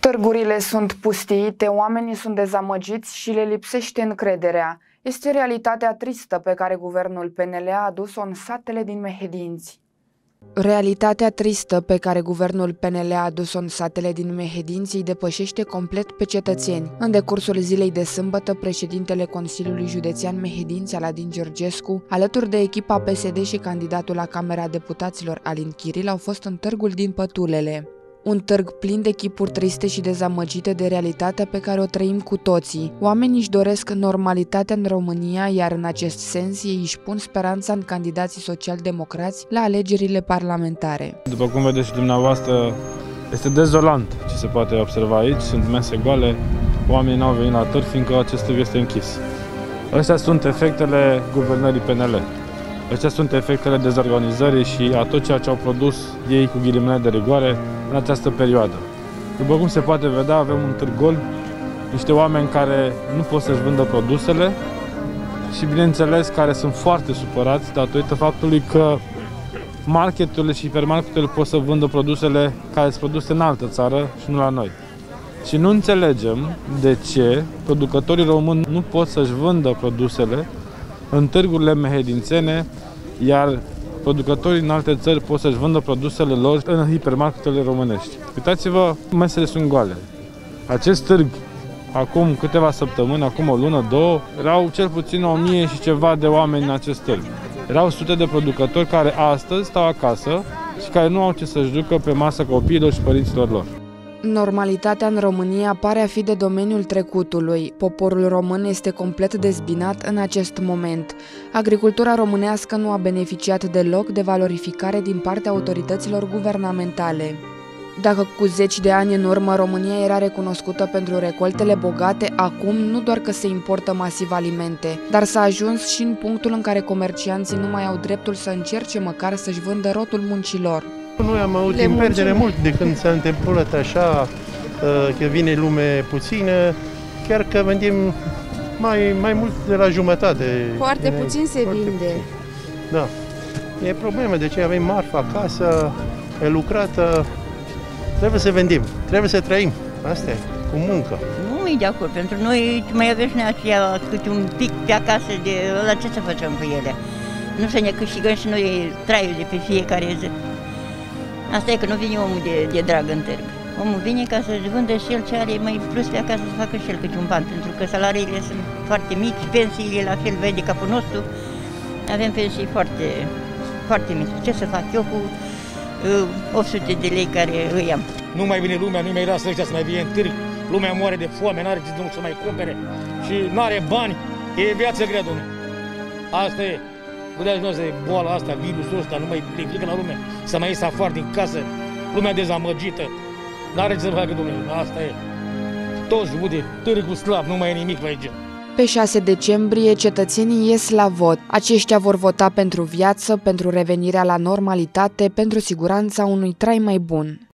Târgurile sunt pustiite, oamenii sunt dezamăgiți și le lipsește încrederea. Este realitatea tristă pe care guvernul PNL a adus-o în satele din Mehedinți. Realitatea tristă pe care guvernul PNL a adus-o în satele din Mehedinți îi depășește complet pe cetățeni. În decursul zilei de sâmbătă, președintele Consiliului Județean Mehedinți, Aladin Georgescu, alături de echipa PSD și candidatul la Camera Deputaților, Alin Chiril, au fost în târgul din Pătulele. Un târg plin de chipuri triste și dezamăgite de realitatea pe care o trăim cu toții. Oamenii își doresc normalitatea în România, iar în acest sens ei își pun speranța în candidații social-democrați la alegerile parlamentare. După cum vedeți și dumneavoastră, este dezolant ce se poate observa aici. Sunt mese goale, oamenii n-au venit la târg fiindcă acest târg este închis. Astea sunt efectele guvernării PNL. Acestea sunt efectele dezorganizării și a tot ceea ce au produs ei cu ghilimele de rigoare în această perioadă. După cum se poate vedea, avem un târg gol, niște oameni care nu pot să-și vândă produsele și, bineînțeles, care sunt foarte supărați datorită faptului că marketurile și hipermarketurile pot să vândă produsele care sunt produse în altă țară și nu la noi. Și nu înțelegem de ce producătorii români nu pot să-și vândă produsele în târgurile mehedințene, iar producătorii în alte țări pot să-și vândă produsele lor în hipermarketurile românești. Uitați-vă, mesele sunt goale. Acest târg, acum câteva săptămâni, acum o lună, două, erau cel puțin 1000 și ceva de oameni în acest târg. Erau sute de producători care astăzi stau acasă și care nu au ce să-și ducă pe masă copiilor și părinților lor. Normalitatea în România pare a fi de domeniul trecutului. Poporul român este complet dezbinat în acest moment. Agricultura românească nu a beneficiat deloc de valorificare din partea autorităților guvernamentale. Dacă cu zeci de ani în urmă România era recunoscută pentru recoltele bogate, acum nu doar că se importă masiv alimente, dar s-a ajuns și în punctul în care comercianții nu mai au dreptul să încerce măcar să-și vândă rotul muncilor. Noi am avut în pierdere mult de când s-a întâmplat așa, că vine lume puțină, chiar că vândim mai mult de la jumătate. Foarte puțin se vinde. Da. E problemă, de ce avem marfă acasă, e lucrată, trebuie să vândim, trebuie să trăim, asta e, cu muncă. Nu e de acord, pentru noi mai avem și aceea câte un pic pe acasă, de ăla ce să facem cu ele? Nu să ne câștigăm și noi traiul de pe fiecare zi. Asta e că nu vine omul de drag în târg. Omul vine ca să-și vândă și el ce are mai plus pe acasă, să facă și el câte un ban, pentru că salariile sunt foarte mici, pensiile la fel, vede capul nostru, avem pensii foarte, foarte mici. Ce să fac eu cu 800 de lei care îi am? Nu mai vine lumea, nu mai lasă ăștia să mai vie în târg, lumea moare de foame, n-are ce să mai cumpere și n-are bani, e viață grea, domnule. Asta e. Vedeați noastră, boala asta, virusul ăsta, nu mai implică la lume, să mai ies afară din casă, lumea dezamăgită, n-are ce să facă, domnule, asta e. Toți uite, târgul slab, nu mai e nimic pe aici. Pe 6 decembrie, cetățenii ies la vot. Aceștia vor vota pentru viață, pentru revenirea la normalitate, pentru siguranța unui trai mai bun.